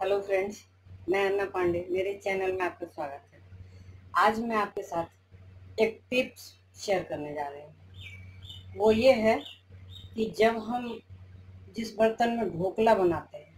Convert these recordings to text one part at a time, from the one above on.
Hello friends, मैं अन्ना पांडे, मेरे channel में आपका स्वागत है। आज मैं आपके साथ एक टिप्स शेयर करने जा रही हूँ। वो ये है कि जब हम जिस बर्तन में ढोकला बनाते हैं,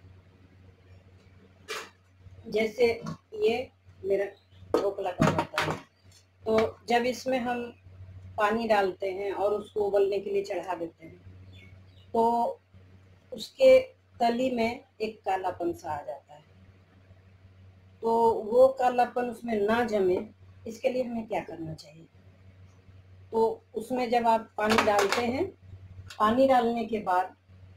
जैसे ये मेरा ढोकला का बर्तन है, तो जब इसमें हम पानी डालते हैं और उसको उबलने के लिए चढ़ा देते हैं, तो उसके तली में एक कालापन सा आ जाता है। तो वो कालापन उसमें ना जमे, इसके लिए हमें क्या करना चाहिए? तो उसमें जब आप पानी डालते हैं, पानी डालने के बाद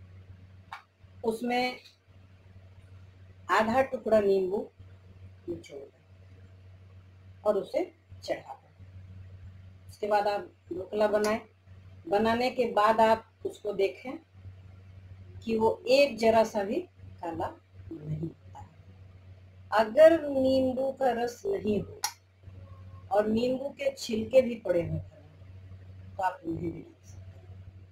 उसमें आधा टुकड़ा नींबू निचोड़ दें और उसे चढ़ा दें। उसके बाद आप ढोकला बनाएं। बनाने के बाद आप उसको देखें कि वो एक जरा सा भी काला नहीं होता है। अगर नींबू का रस नहीं हो और नींबू के छिलके भी पड़े हों तो आप उन्हें भी डाल सकते हैं।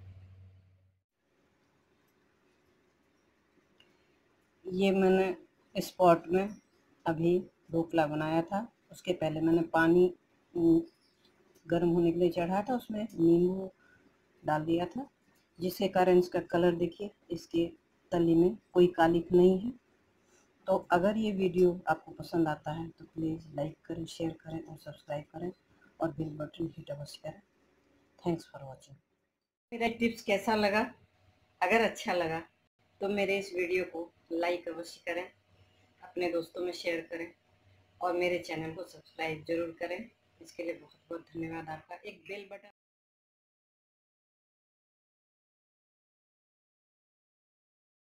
ये मैंने इस पॉट में अभी ढोकला बनाया था। उसके पहले मैंने पानी गर्म होने के लिए चढ़ा था, उसमें नींबू डाल दिया था, जिसके कारण इसका कलर देखिए, इसके तली में कोई कालिक नहीं है। तो अगर ये वीडियो आपको पसंद आता है तो प्लीज़ लाइक करें, शेयर करें और सब्सक्राइब करें और बेल बटन हिट अवश्य करें। Thanks for watching. मेरा टिप्स कैसा लगा? अगर अच्छा लगा तो मेरे इस वीडियो को लाइक अवश्य करें, अपने दोस्तों में शेयर करें और मेरे चैनल को सब्सक्राइब जरूर करें। इसके लिए बहुत बहुत धन्यवाद आपका। एक बेल बटन